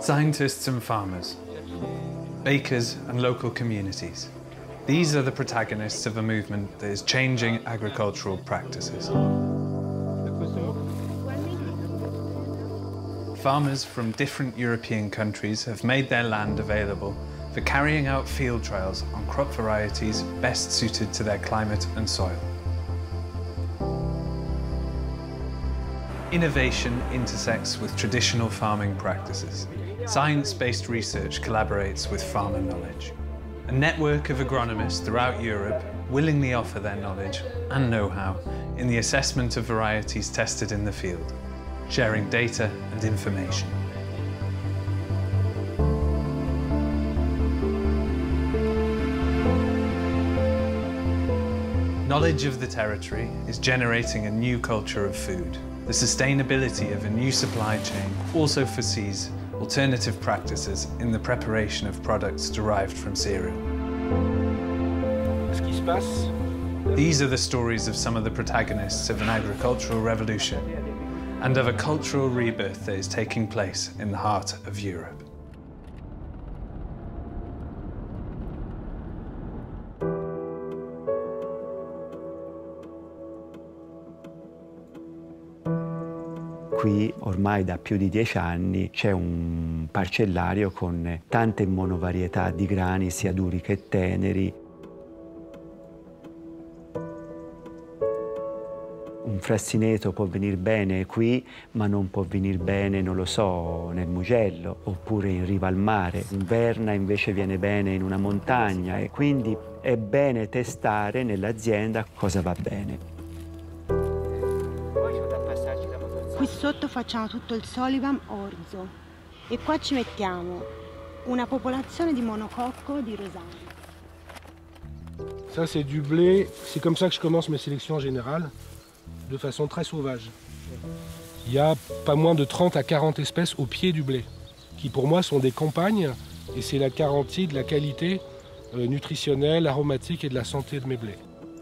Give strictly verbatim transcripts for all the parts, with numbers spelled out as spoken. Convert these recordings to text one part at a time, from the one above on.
Scientists and farmers, bakers and local communities. These are the protagonists of a movement that is changing agricultural practices. Farmers from different European countries have made their land available for carrying out field trials on crop varieties best suited to their climate and soil. Innovation intersects with traditional farming practices. Science-based research collaborates with farmer knowledge. A network of agronomists throughout Europe willingly offer their knowledge and know-how in the assessment of varieties tested in the field, sharing data and information. Knowledge of the territory is generating a new culture of food. The sustainability of a new supply chain also foresees alternative practices in the preparation of products derived from cereal. These are the stories of some of the protagonists of an agricultural revolution and of a cultural rebirth that is taking place in the heart of Europe. Qui ormai da più di dieci anni c'è un parcellario con tante monovarietà di grani, sia duri che teneri. Un frassineto può venire bene qui, ma non può venire bene, non lo so, nel Mugello, oppure in riva al mare. Un Verna invece viene bene in una montagna e quindi è bene testare nell'azienda cosa va bene. Qui sotto facciamo tutto il Solivam orzo e qua ci mettiamo una popolazione di monococco di rosario. Ça c'est du blé, c'est comme ça que je commence mes sélections en général, de façon très sauvage. Il y a pas moins de trente à quarante espèces au pied du blé, qui pour moi sont des campagnes et c'est la garantie de la qualité euh, nutritionnelle, aromatique et de la santé de mes blés.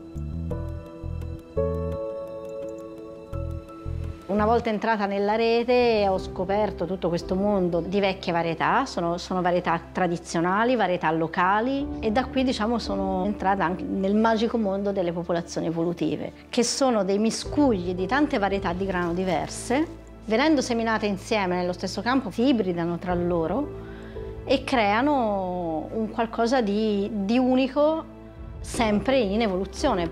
Una volta entrata nella rete ho scoperto tutto questo mondo di vecchie varietà, sono, sono varietà tradizionali, varietà locali e da qui diciamo sono entrata anche nel magico mondo delle popolazioni evolutive, che sono dei miscugli di tante varietà di grano diverse, venendo seminate insieme nello stesso campo si ibridano tra loro e creano un qualcosa di, di unico sempre in evoluzione.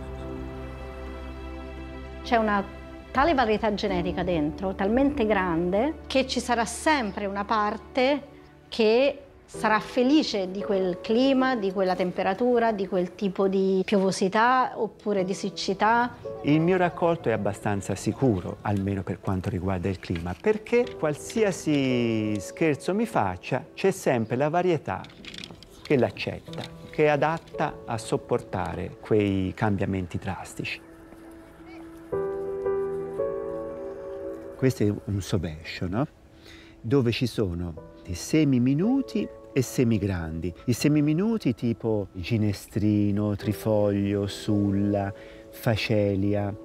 C'è una tale varietà genetica dentro, talmente grande, che ci sarà sempre una parte che sarà felice di quel clima, di quella temperatura, di quel tipo di piovosità oppure di siccità. Il mio raccolto è abbastanza sicuro, almeno per quanto riguarda il clima, perché qualsiasi scherzo mi faccia, c'è sempre la varietà che l'accetta, che è adatta a sopportare quei cambiamenti drastici. Questo è un sovescio, no? Dove ci sono dei semi minuti e semi grandi. I semi minuti tipo ginestrino, trifoglio, sulla, facelia.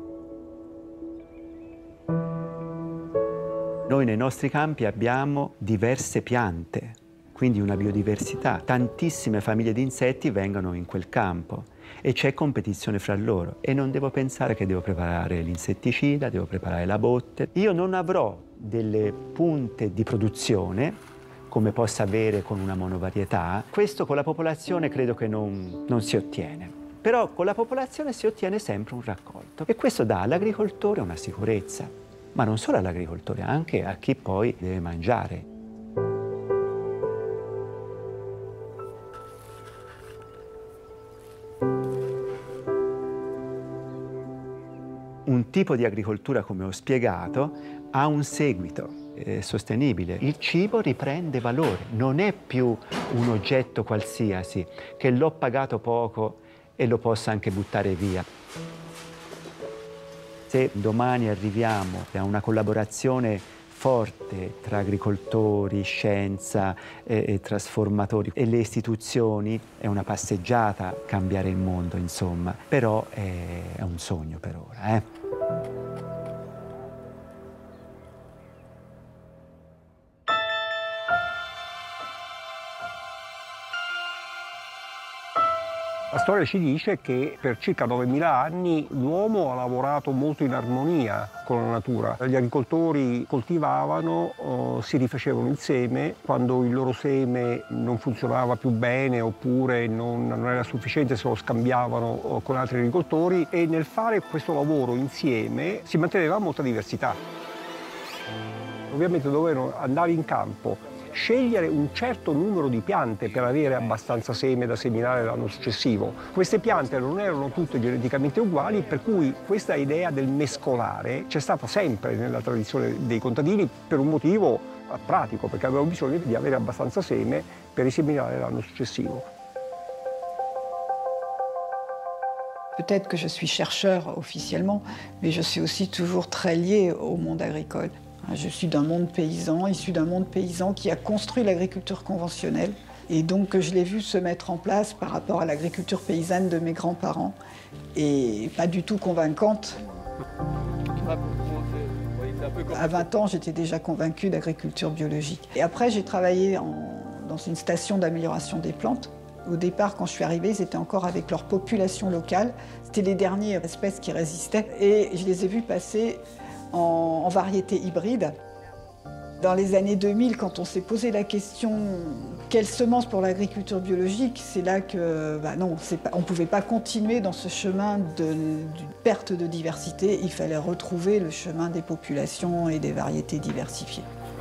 Noi nei nostri campi abbiamo diverse piante, quindi una biodiversità. Tantissime famiglie di insetti vengono in quel campo e c'è competizione fra loro e non devo pensare che devo preparare l'insetticida, devo preparare la botte. Io non avrò delle punte di produzione come possa avere con una monovarietà. Questo con la popolazione credo che non, non si ottiene. Però con la popolazione si ottiene sempre un raccolto e questo dà all'agricoltore una sicurezza, ma non solo all'agricoltore, anche a chi poi deve mangiare. Un tipo di agricoltura, come ho spiegato, ha un seguito eh, sostenibile. Il cibo riprende valore, non è più un oggetto qualsiasi che l'ho pagato poco e lo possa anche buttare via. Se domani arriviamo a una collaborazione forte tra agricoltori, scienza e, e trasformatori e le istituzioni, è una passeggiata cambiare il mondo, insomma, però è, è un sogno per ora. Eh? La storia ci dice che per circa novemila anni l'uomo ha lavorato molto in armonia con la natura. Gli agricoltori coltivavano, oh, si rifacevano il seme, quando il loro seme non funzionava più bene oppure non, non era sufficiente se lo scambiavano oh, con altri agricoltori, e nel fare questo lavoro insieme si manteneva molta diversità. Ovviamente dovevano andare in campo, scegliere un certo numero di piante per avere abbastanza seme da seminare l'anno successivo. Queste piante non erano tutte geneticamente uguali, per cui questa idea del mescolare c'è stata sempre nella tradizione dei contadini per un motivo pratico, perché avevano bisogno di avere abbastanza seme per riseminare l'anno successivo. Peut-être que je suis chercheur officiellement, mais je suis aussi toujours très liée au monde agricole. Je suis d'un monde paysan, issu d'un monde paysan qui a construit l'agriculture conventionnelle. Et donc je l'ai vu se mettre en place par rapport à l'agriculture paysanne de mes grands-parents, et pas du tout convaincante. À vingt ans, j'étais déjà convaincue d'agriculture biologique. Et après, j'ai travaillé en, dans une station d'amélioration des plantes. Au départ, quand je suis arrivée, ils étaient encore avec leur population locale. C'était les dernières espèces qui résistaient. Et je les ai vus passer en, en variété hybride. Dans les années deux mille, quand on s'est posé la question quelle semence pour l'agriculture biologique, c'est là que bah non, pas, on ne pouvait pas continuer dans ce chemin de, de perte de diversité. Il fallait retrouver le chemin des populations et des variétés diversifiées.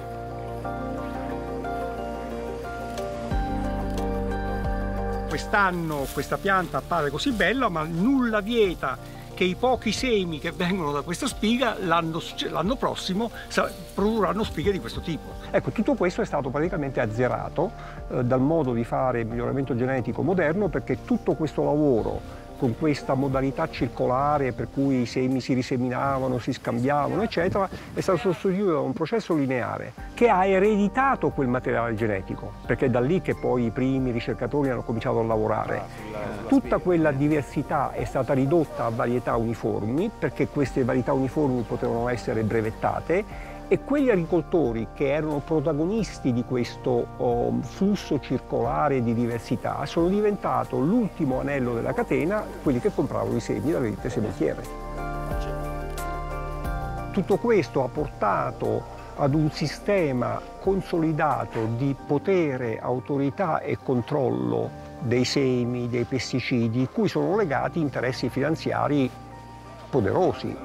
Quest'anno questa pianta appare così bella, ma nulla vieta che i pochi semi che vengono da questa spiga l'anno prossimo produrranno spighe di questo tipo. Ecco, tutto questo è stato praticamente azzerato eh, dal modo di fare il miglioramento genetico moderno, perché tutto questo lavoro con questa modalità circolare per cui i semi si riseminavano, si scambiavano, eccetera, è stato sostituito da un processo lineare che ha ereditato quel materiale genetico, perché è da lì che poi i primi ricercatori hanno cominciato a lavorare. Tutta quella diversità è stata ridotta a varietà uniformi, perché queste varietà uniformi potevano essere brevettate, e quegli agricoltori che erano protagonisti di questo oh, flusso circolare di diversità sono diventato l'ultimo anello della catena, quelli che compravano i semi dalle ditte sementiere. Tutto questo ha portato ad un sistema consolidato di potere, autorità e controllo dei semi, dei pesticidi, cui sono legati interessi finanziari poderosi.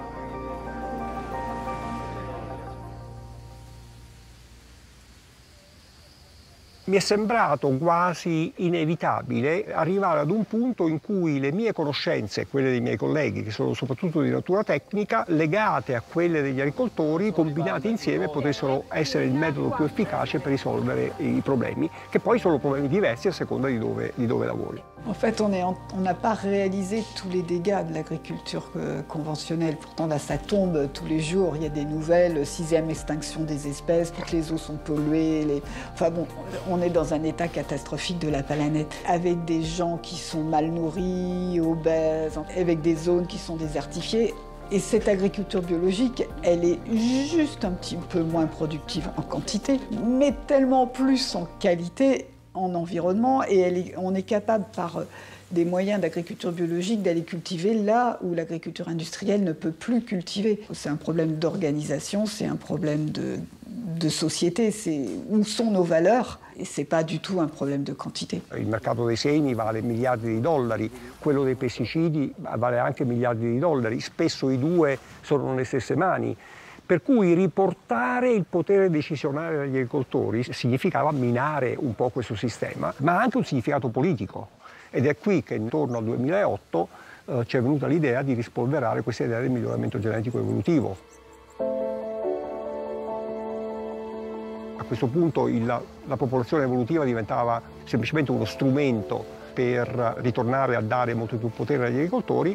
Mi è sembrato quasi inevitabile arrivare ad un punto in cui le mie conoscenze e quelle dei miei colleghi, che sono soprattutto di natura tecnica, legate a quelle degli agricoltori, combinate insieme, potessero essere il metodo più efficace per risolvere i problemi, che poi sono problemi diversi a seconda di dove, di dove lavori. En fait, on n'a pas réalisé tous les dégâts de l'agriculture conventionnelle. Pourtant, là, ça tombe tous les jours. Il y a des nouvelles, sixième extinction des espèces, toutes les eaux sont polluées. Les... Enfin bon, on est dans un état catastrophique de la planète, avec des gens qui sont mal nourris, obèses, avec des zones qui sont désertifiées. Et cette agriculture biologique, elle est juste un petit peu moins productive en quantité, mais tellement plus en qualité, en environnement, et elle est, on est capable par des moyens d'agriculture biologique d'aller cultiver là où l'agriculture industrielle ne peut plus cultiver. C'est un problème d'organisation, c'est un problème de, de société, c'est où sont nos valeurs, e c'est pas du tout un problème de quantité. Il mercato dei semi vale miliardi di dollari, quello dei pesticidi vale anche miliardi di dollari, spesso i due sono nelle stesse mani. Per cui riportare il potere decisionale agli agricoltori significava minare un po' questo sistema, ma ha anche un significato politico. Ed è qui che intorno al duemilaotto eh, ci è venuta l'idea di rispolverare questa idea del miglioramento genetico evolutivo. A questo punto il, la popolazione evolutiva diventava semplicemente uno strumento per ritornare a dare molto più potere agli agricoltori.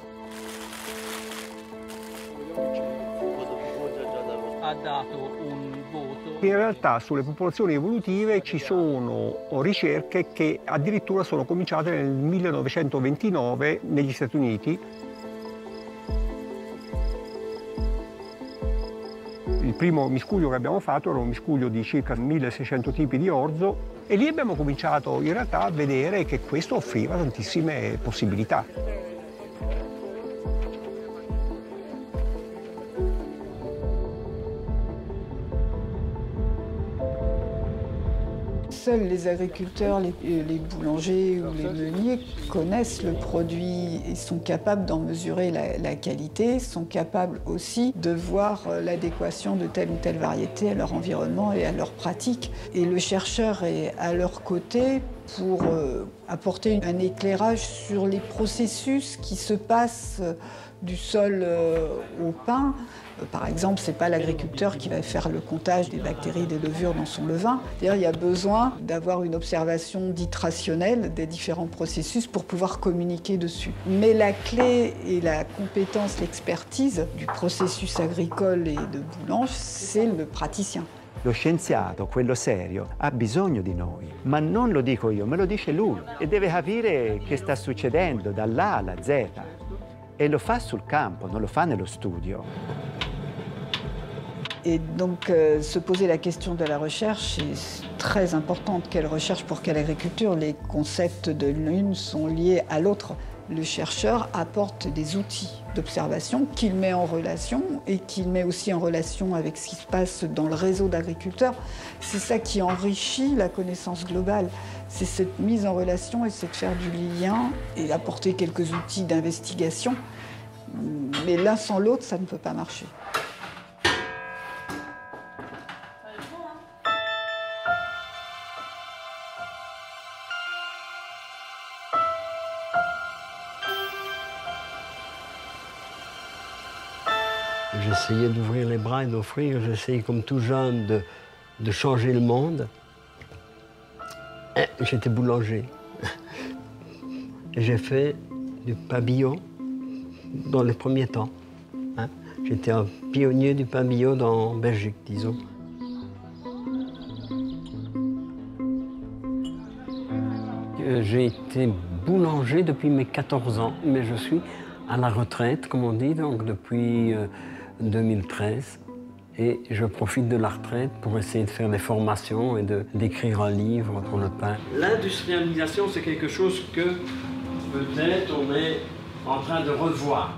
Ha dato un voto. In realtà sulle popolazioni evolutive ci sono ricerche che addirittura sono cominciate nel millenovecentoventinove negli Stati Uniti. Il primo miscuglio che abbiamo fatto era un miscuglio di circa milleseicento tipi di orzo e lì abbiamo cominciato in realtà a vedere che questo offriva tantissime possibilità. Seuls les agriculteurs, les, les boulangers ou les meuniers connaissent le produit et sont capables d'en mesurer la, la qualité, sont capables aussi de voir l'adéquation de telle ou telle variété à leur environnement et à leurs pratiques. Et le chercheur est à leur côté pour euh, apporter un éclairage sur les processus qui se passent du sol euh, au pain. Par exemple, ce n'est pas l'agriculteur qui va faire le comptage des bactéries, des levures dans son levain. C'est-à-dire, il y a besoin d'avoir une observation dite rationnelle des différents processus pour pouvoir communiquer dessus. Mais la clé et la compétence, l'expertise du processus agricole et de boulange, c'est le praticien. Lo scienziato, quello serio, ha bisogno di noi, ma non lo dico io, me lo dice lui e deve capire che sta succedendo dall'A alla Z e lo fa sul campo, non lo fa nello studio. Et donc, euh, se poser la question de la recherche est très importante. Quelle recherche pour quelle agriculture? Les concepts de l'une sont liés à l'autre. Le chercheur apporte des outils d'observation qu'il met en relation et qu'il met aussi en relation avec ce qui se passe dans le réseau d'agriculteurs. C'est ça qui enrichit la connaissance globale. C'est cette mise en relation et c'est de faire du lien et apporter quelques outils d'investigation. Mais l'un sans l'autre, ça ne peut pas marcher. J'essayais d'ouvrir les bras et d'offrir, j'essayais comme tout jeune de, de changer le monde. J'étais boulanger. J'ai fait du pain bio dans les premiers temps. Hein. J'étais un pionnier du pain bio dans, en Belgique, disons. J'ai été boulanger depuis mes quatorze ans, mais je suis à la retraite, comme on dit, donc depuis euh, deux mille treize. Et je profite de la retraite pour essayer de faire des formations et d'écrire un livre pour le pain. L'industrialisation, c'est quelque chose que peut-être on est en train de revoir.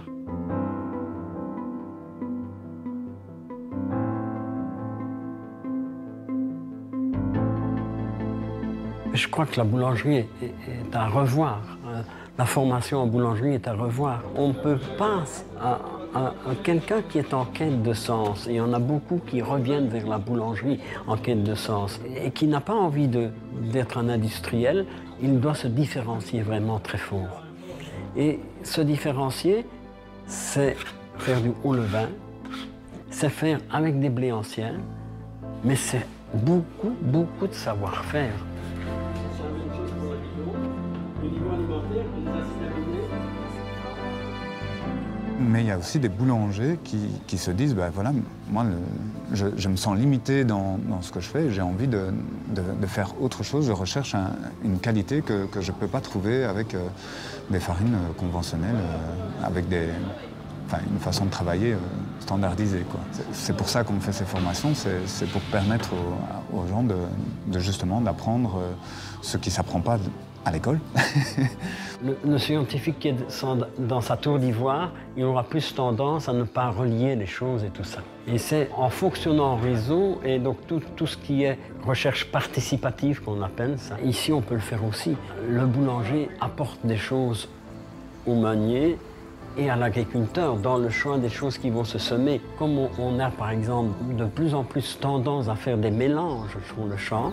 Je crois que la boulangerie est, est à revoir. La formation en boulangerie est à revoir. On ne peut pas... À, à, à quelqu'un qui est en quête de sens, et il y en a beaucoup qui reviennent vers la boulangerie en quête de sens, et qui n'a pas envie d'être un industriel, il doit se différencier vraiment très fort. Et se différencier, c'est faire du haut levain, c'est faire avec des blés anciens, mais c'est beaucoup, beaucoup de savoir-faire. Mais il y a aussi des boulangers qui, qui se disent, ben voilà, moi, le, je, je me sens limité dans, dans ce que je fais, j'ai envie de, de, de faire autre chose, je recherche un, une qualité que, que je ne peux pas trouver avec euh, des farines conventionnelles, euh, avec des, enfin, une façon de travailler euh, standardisée, quoi. C'est pour ça qu'on fait ces formations, c'est pour permettre aux, aux gens de, de justement d'apprendre euh, ce qui ne s'apprend pas à l'école. le, le scientifique qui est dans sa tour d'ivoire, il aura plus tendance à ne pas relier les choses et tout ça. Et c'est en fonctionnant en réseau, et donc tout, tout ce qui est recherche participative qu'on appelle ça, ici on peut le faire aussi. Le boulanger apporte des choses au meunier et à l'agriculteur dans le choix des choses qui vont se semer. Comme on, on a par exemple de plus en plus tendance à faire des mélanges sur le champ.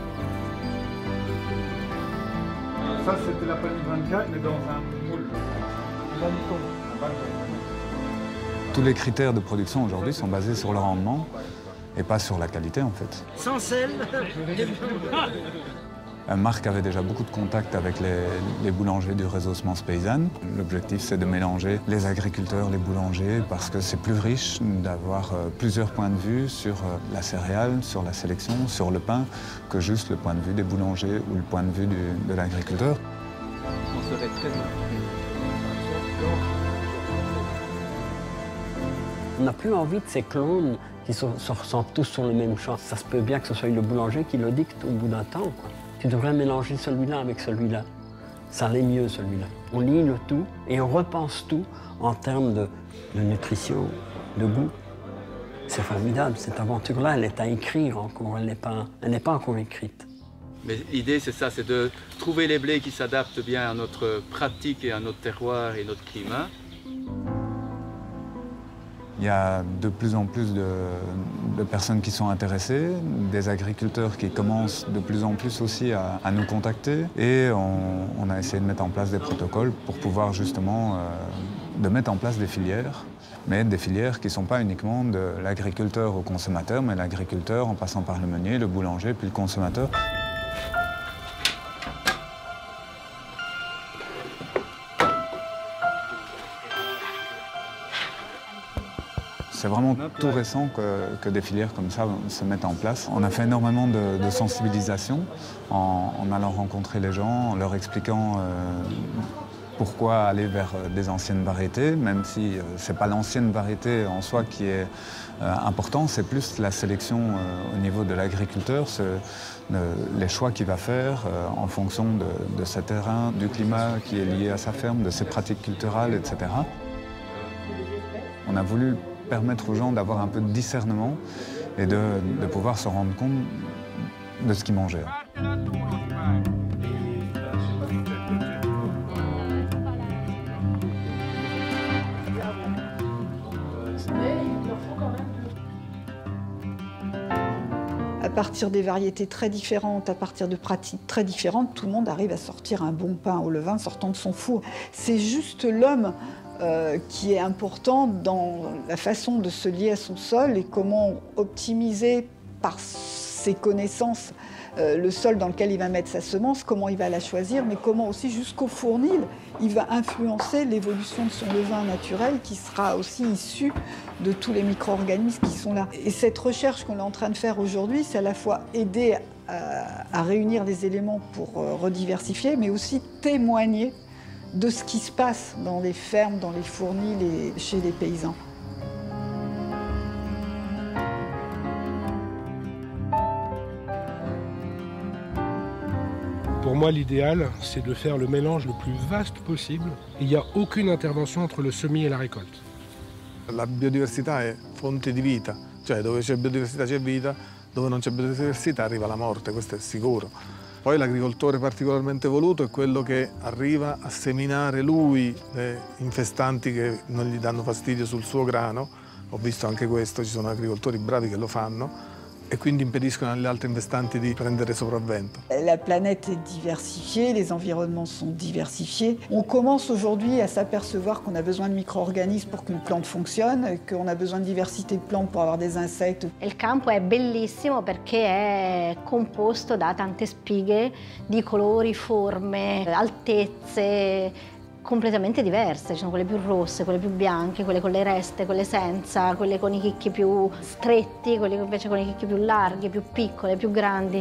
Ça, c'était la pâte vingt-quatre, mais dans un moule, un bâton, un bâton. Tous les critères de production aujourd'hui sont basés sur le rendement et pas sur la qualité, en fait. Sans sel. Marc avait déjà beaucoup de contacts avec les, les boulangers du réseau Semences Paysannes. L'objectif, c'est de mélanger les agriculteurs, les boulangers, parce que c'est plus riche d'avoir plusieurs points de vue sur la céréale, sur la sélection, sur le pain, que juste le point de vue des boulangers ou le point de vue du, de l'agriculteur. On serait très On n'a plus envie de ces clones qui se, se ressentent tous sur le même champ. Ça se peut bien que ce soit le boulanger qui le dicte au bout d'un temps, quoi. Tu devrais mélanger celui-là avec celui-là. Ça allait mieux, celui-là. On lie le tout et on repense tout en termes de, de nutrition, de goût. C'est formidable, cette aventure-là, elle est à écrire encore, elle n'est pas, elle n'est pas encore écrite. Mais l'idée, c'est ça, c'est de trouver les blés qui s'adaptent bien à notre pratique et à notre terroir et notre climat. Il y a de plus en plus de, de personnes qui sont intéressées, des agriculteurs qui commencent de plus en plus aussi à, à nous contacter. Et on, on a essayé de mettre en place des protocoles pour pouvoir justement euh, de mettre en place des filières. Mais des filières qui ne sont pas uniquement de l'agriculteur au consommateur, mais l'agriculteur en passant par le meunier, le boulanger, puis le consommateur. C'est vraiment tout récent que, que des filières comme ça se mettent en place. On a fait énormément de, de sensibilisation en, en allant rencontrer les gens, en leur expliquant euh, pourquoi aller vers des anciennes variétés, même si euh, ce n'est pas l'ancienne variété en soi qui est euh, important, c'est plus la sélection euh, au niveau de l'agriculteur, les choix qu'il va faire euh, en fonction de, de ses terrains, du climat qui est lié à sa ferme, de ses pratiques culturelles, et cetera. On a voulu permettre aux gens d'avoir un peu de discernement et de, de pouvoir se rendre compte de ce qu'ils mangeaient. À partir des variétés très différentes, à partir de pratiques très différentes, tout le monde arrive à sortir un bon pain au levain sortant de son four. C'est juste l'homme Euh, qui est important dans la façon de se lier à son sol et comment optimiser par ses connaissances euh, le sol dans lequel il va mettre sa semence, comment il va la choisir, mais comment aussi jusqu'au fournil, il va influencer l'évolution de son levain naturel qui sera aussi issu de tous les micro-organismes qui sont là. Et cette recherche qu'on est en train de faire aujourd'hui, c'est à la fois aider à, à réunir des éléments pour euh, rediversifier, mais aussi témoigner de ce qui se passe dans les fermes, dans les fournils et chez les paysans. Pour moi, l'idéal, c'est de faire le mélange le plus vaste possible. Il n'y a aucune intervention entre le semis et la récolte. La biodiversità è fonte di vita, cioè dove c'è biodiversità c'è vita, dove non c'è biodiversità arriva la morte, questo è sicuro. Poi l'agricoltore particolarmente voluto è quello che arriva a seminare lui le infestanti che non gli danno fastidio sul suo grano. Ho visto anche questo, ci sono agricoltori bravi che lo fanno e quindi impediscono agli altri infestanti di prendere sopravvento. La planète est diversifiée, les environnements sont diversifiés. On commence aujourd'hui à s'apercevoir qu'on a besoin de micro-organismes pour qu'une plante fonctionne, qu'on a besoin de diversité de plantes pour avoir des insectes. Il campo è bellissimo perché è composto da tante spighe di colori, forme, altezze completamente diverse. Ci sono quelle più rosse, quelle più bianche, quelle con le reste, quelle senza, quelle con i chicchi più stretti, quelle invece con i chicchi più larghi, più piccole, più grandi.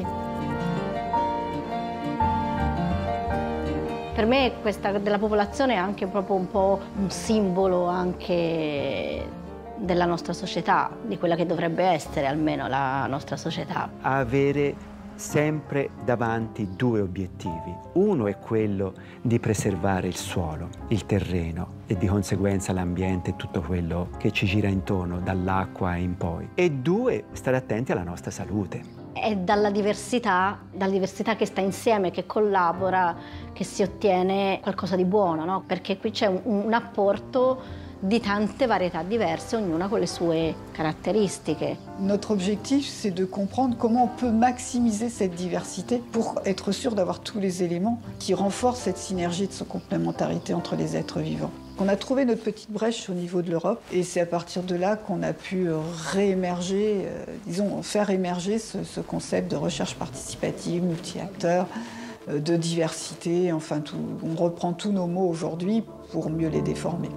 Per me questa della popolazione è anche proprio un po' un simbolo anche della nostra società, di quella che dovrebbe essere almeno la nostra società. Avere sempre davanti due obiettivi. Uno è quello di preservare il suolo, il terreno e di conseguenza l'ambiente e tutto quello che ci gira intorno, dall'acqua in poi. E due, stare attenti alla nostra salute. È dalla diversità, dalla diversità che sta insieme, che collabora, che si ottiene qualcosa di buono, no? Perché qui c'è un, un apporto di tante varietà diverse, ognuna con le sue caratteristiche. Notre objectif, c'est de comprendre comment on peut maximiser cette diversité pour être sûr d'avoir tous les éléments qui renforcent cette synergie et de cette complémentarité entre les êtres vivants. On a trouvé notre petite brèche au niveau de l'Europe et c'est à partir de là qu'on a pu réémerger, euh, disons, faire émerger ce, ce concept de recherche participative, multi-acteurs, euh, de diversité, enfin tout, on reprend tous nos mots aujourd'hui pour mieux les déformer.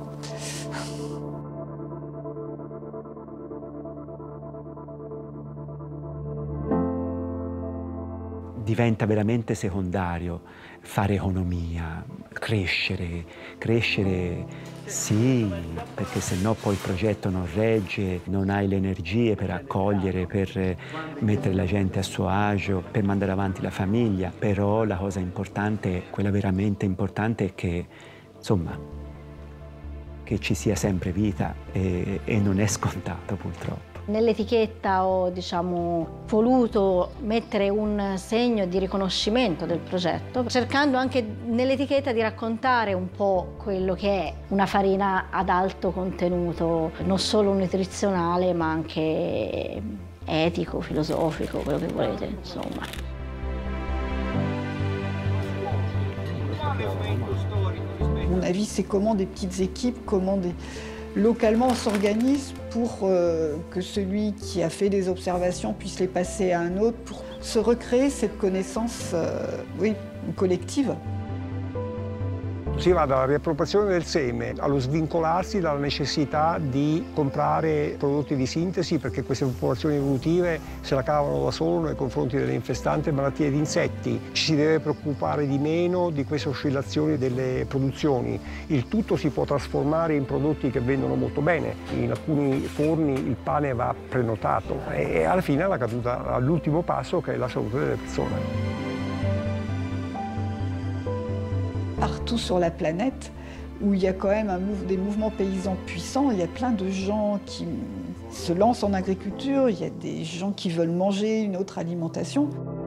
diventa veramente secondario fare economia, crescere, crescere sì, perché se no poi il progetto non regge, non hai le energie per accogliere, per mettere la gente a suo agio, per mandare avanti la famiglia, però la cosa importante, quella veramente importante è che, insomma, che ci sia sempre vita e, e non è scontato purtroppo. Nell'etichetta ho, diciamo, voluto mettere un segno di riconoscimento del progetto, cercando anche nell'etichetta di raccontare un po' quello che è una farina ad alto contenuto, non solo nutrizionale, ma anche etico, filosofico, quello che volete, insomma. À mon avis, c'est comment des petites équipes, comment des... Localement, on s'organise pour euh, que celui qui a fait des observations puisse les passer à un autre, pour se recréer cette connaissance euh, oui, collective. Si va dalla riappropriazione del seme allo svincolarsi dalla necessità di comprare prodotti di sintesi, perché queste popolazioni evolutive se la cavano da solo nei confronti delle infestanti malattie di insetti. Ci si deve preoccupare di meno di queste oscillazioni delle produzioni. Il tutto si può trasformare in prodotti che vendono molto bene. In alcuni forni il pane va prenotato e alla fine la caduta all'ultimo passo, che è la salute delle persone. Partout sur la planète, où il y a quand même un move, des mouvements paysans puissants, il y a plein de gens qui se lancent en agriculture, il y a des gens qui veulent manger une autre alimentation.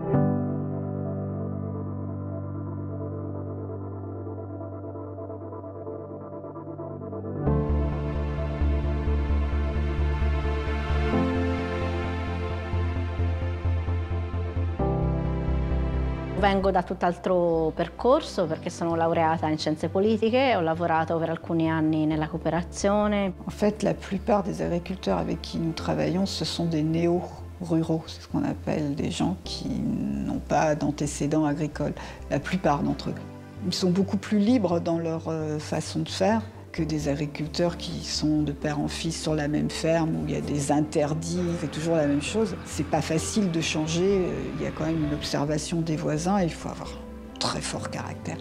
Vengo da tutt'altro percorso perché sono laureata in scienze politiche, ho lavorato per alcuni anni nella cooperazione. En fait, la plupart des agriculteurs avec qui nous travaillons, ce sont des néo-ruraux, c'est ce qu'on appelle des gens qui n'ont pas d'antécédents agricoles, la plupart d'entre eux. Ils sont beaucoup plus libres dans leur façon de faire que des agriculteurs qui sont de père en fils sur la même ferme, où il y a des interdits, c'est toujours la même chose. C'est pas facile de changer, il y a quand même une observation des voisins, et il faut avoir un très fort caractère.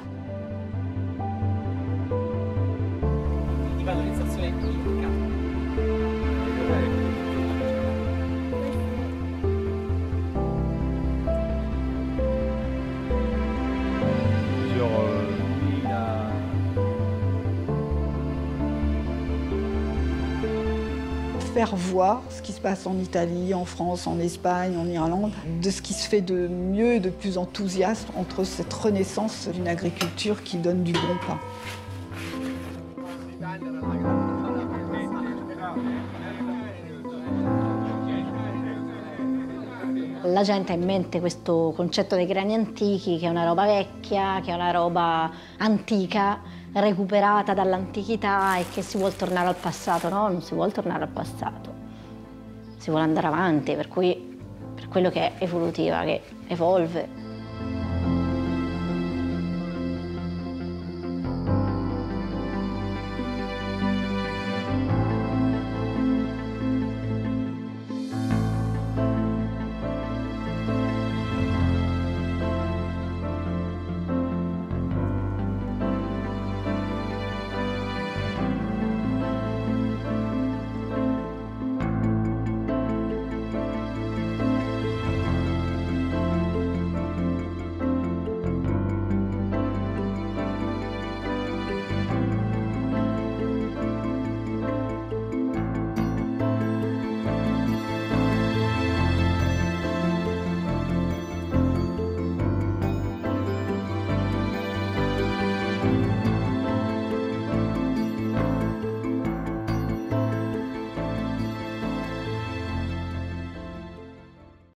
Faire voir ce qui se passe en Italie, en France, en Espagne, en Irlande, de ce qui se fait de mieux et de plus enthousiaste entre cette renaissance d'une agriculture qui donne du bon pain. La gente ha in mente questo concetto dei grani antichi, che è una roba vecchia, che è una roba antica, recuperata dall'antichità e che si vuole tornare al passato. No, non si vuole tornare al passato, si vuole andare avanti, per cui per quello che è evolutiva, che evolve.